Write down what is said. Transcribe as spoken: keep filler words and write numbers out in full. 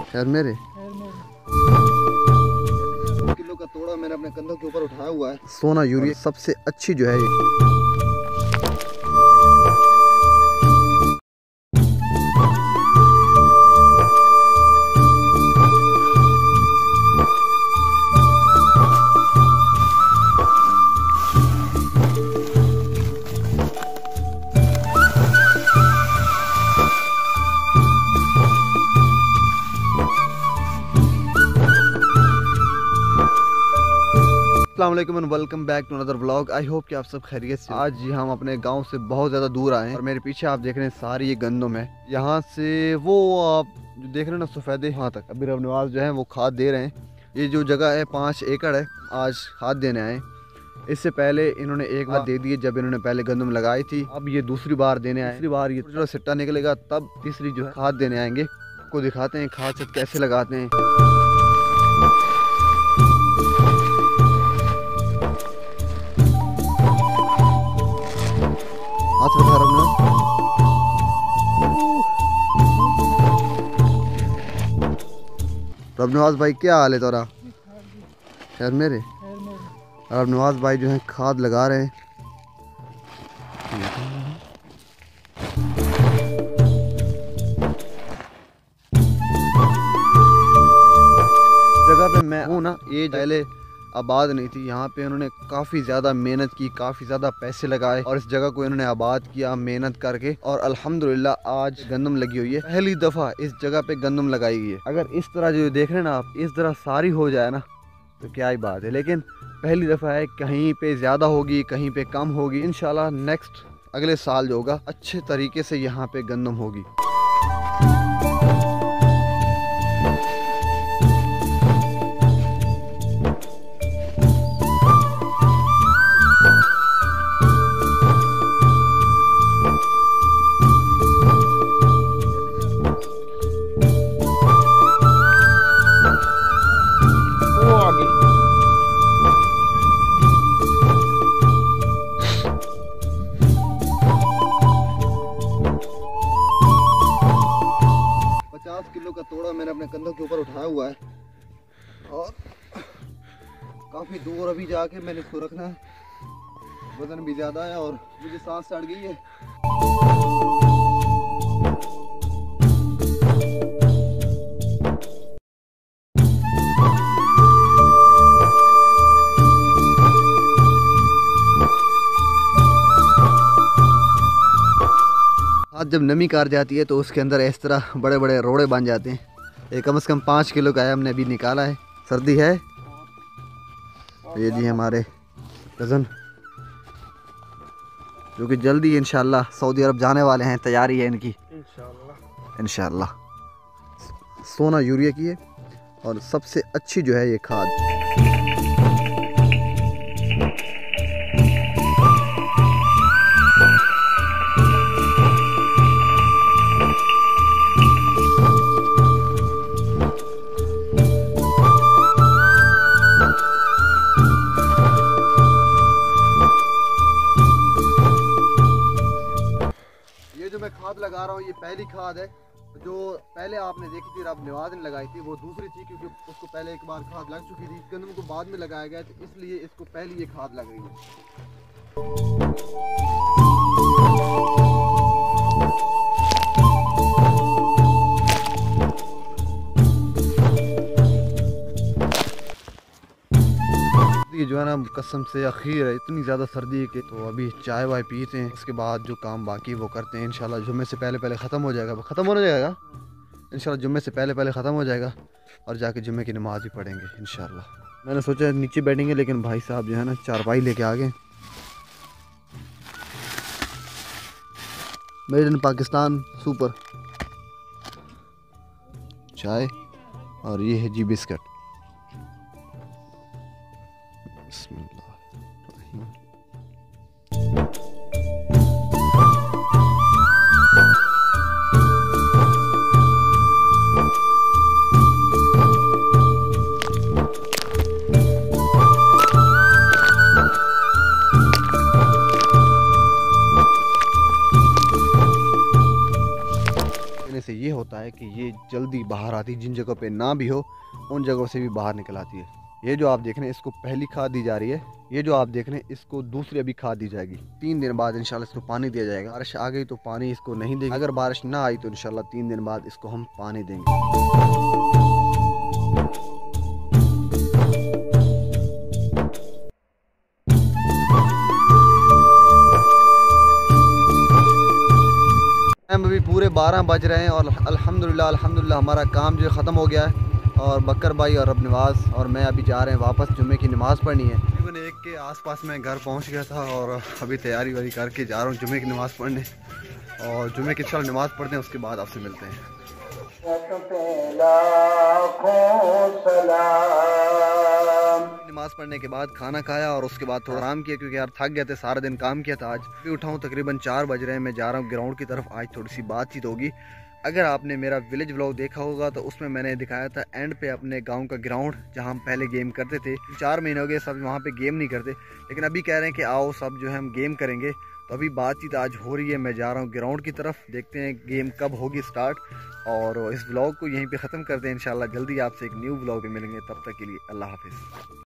खैर मेरे किलो का तोड़ा मैंने अपने कंधों के ऊपर उठाया हुआ है। सोना यूरिया सबसे अच्छी जो है ये। अस्सलामुअलैकुम and welcome back to another vlog. I hope कि आप सब खैरियत से। आज जी हम अपने गांव से बहुत ज़्यादा दूर आए हैं और मेरे पीछे आप देख रहे हैं सारी ये गंदम है। यहाँ से वो आप जो देख रहे हैं ना सफ़ेदे, वहाँ तक अभी रब नवाज जो है वो खाद दे रहे हैं। ये जो जगह है पाँच एकड़ है, आज खाद देने आए। इससे पहले इन्होंने एक बार दे दिए जब इन्होंने पहले गंदम लगाई थी। अब ये दूसरी बार देने आए। दूसरी बार ये जो सिट्टा निकलेगा तब तीसरी जो है खाद देने आएंगे। आपको दिखाते हैं खाद से कैसे लगाते हैं। रब नवाज भाई क्या हाल है तोरा? खैर मेरे रब नवाज भाई जो है खाद लगा रहे हैं। जगह पे मैं हूँ ना, ये पहले आबाद नहीं थी। यहाँ पे उन्होंने काफ़ी ज़्यादा मेहनत की, काफ़ी ज़्यादा पैसे लगाए और इस जगह को इन्होंने आबाद किया मेहनत करके। और अल्हम्दुलिल्लाह आज गंदम लगी हुई है। पहली दफ़ा इस जगह पे गंदम लगाई गई है। अगर इस तरह जो देख रहे हैं ना आप, इस तरह सारी हो जाए ना तो क्या ही बात है। लेकिन पहली दफ़ा है, कहीं पे ज़्यादा होगी कहीं पे कम होगी। इंशाल्लाह नेक्स्ट अगले साल जो होगा अच्छे तरीके से यहाँ पे गंदम होगी। पचास किलो का तोड़ा मैंने अपने कंधों के ऊपर उठाया हुआ है और काफ़ी दूर अभी जाके मैंने इसको रखना है। वजन भी ज़्यादा है और मुझे सांस चढ़ गई है। आज जब नमी कार जाती है तो उसके अंदर इस तरह बड़े बड़े रोड़े बन जाते हैं। ये कम से कम पाँच किलो का है, हमने अभी निकाला है। सर्दी है। ये जी हमारे कज़न जो कि जल्दी इंशाल्लाह सऊदी अरब जाने वाले हैं। तैयारी है इनकी इंशाल्लाह इंशाल्लाह। सोना यूरिया की है और सबसे अच्छी जो है ये खाद। मैं खाद लगा रहा हूँ, ये पहली खाद है। जो पहले आपने देखी थी रब नवाज ने लगाई थी वो दूसरी थी, क्योंकि उसको पहले एक बार खाद लग चुकी थी। गंदम को बाद में लगाया गया तो इसलिए इसको पहली ये खाद लग रही है। ये जो है ना कसम से अखीर है, इतनी ज़्यादा सर्दी है कि तो अभी चाय वाय पीते हैं। उसके बाद जो काम बाकी वो करते हैं। इंशाल्लाह जुम्मे से पहले पहले ख़त्म हो जाएगा। ख़त्म हो जाएगा इंशाल्लाह जुम्मे से पहले पहले ख़त्म हो जाएगा और जाके जुम्मे की नमाज़ भी पढ़ेंगे इंशाल्लाह। मैंने सोचा नीचे बैठेंगे लेकिन भाई साहब जो है ना चारपाई लेके आ गए। मेड इन पाकिस्तान सुपर चाय और ये है जी बिस्किट। होता है कि ये जल्दी बाहर आती है, जिन जगहों पे ना भी हो उन जगहों से भी बाहर निकल आती है। ये जो आप देख रहे हैं इसको पहली खाद दी जा रही है, ये जो आप देख रहे हैं इसको दूसरी अभी खाद दी जाएगी। तीन दिन बाद इंशाल्लाह इसको पानी दिया जाएगा। बारिश आ गई तो पानी इसको नहीं देंगे, अगर बारिश ना आई तो इंशाल्लाह तीन दिन बाद इसको हम पानी देंगे। अभी पूरे बारह बज रहे हैं और अल्हम्दुलिल्लाह अल्हम्दुलिल्लाह हमारा काम जो ख़त्म हो गया है और बकर भाई और अब नवाज और मैं अभी जा रहे हैं वापस जुम्मे की नमाज़ पढ़नी है। तकरीबन एक के आसपास मैं घर पहुंच गया था और अभी तैयारी वारी करके जा रहा हूँ जुम्मे की नमाज़ पढ़ने, और जुम्मे की इंशाल्लाह नमाज़ पढ़ते हैं उसके बाद आपसे मिलते हैं। नमाज़ पढ़ने के बाद खाना खाया और उसके बाद थोड़ा आराम किया क्योंकि यार थक गए थे, सारा दिन काम किया था। आज भी उठा हूँ तकरीबन चार बज रहे हैं, मैं जा रहा हूँ ग्राउंड की तरफ। आज थोड़ी सी बातचीत होगी। अगर आपने मेरा विलेज व्लॉग देखा होगा तो उसमें मैंने दिखाया था एंड पे अपने गांव का ग्राउंड जहां हम पहले गेम करते थे। चार महीने हो गए सब वहां पे गेम नहीं करते, लेकिन अभी कह रहे हैं कि आओ सब जो है हम गेम करेंगे। तो अभी बातचीत आज हो रही है, मैं जा रहा हूँ ग्राउंड की तरफ, देखते हैं गेम कब होगी स्टार्ट। और इस व्लॉग को यहीं पे ख़त्म करते हैं। इंशाल्लाह जल्दी आपसे एक न्यू व्लॉग में मिलेंगे, तब तक के लिए अल्लाह हाफिज़।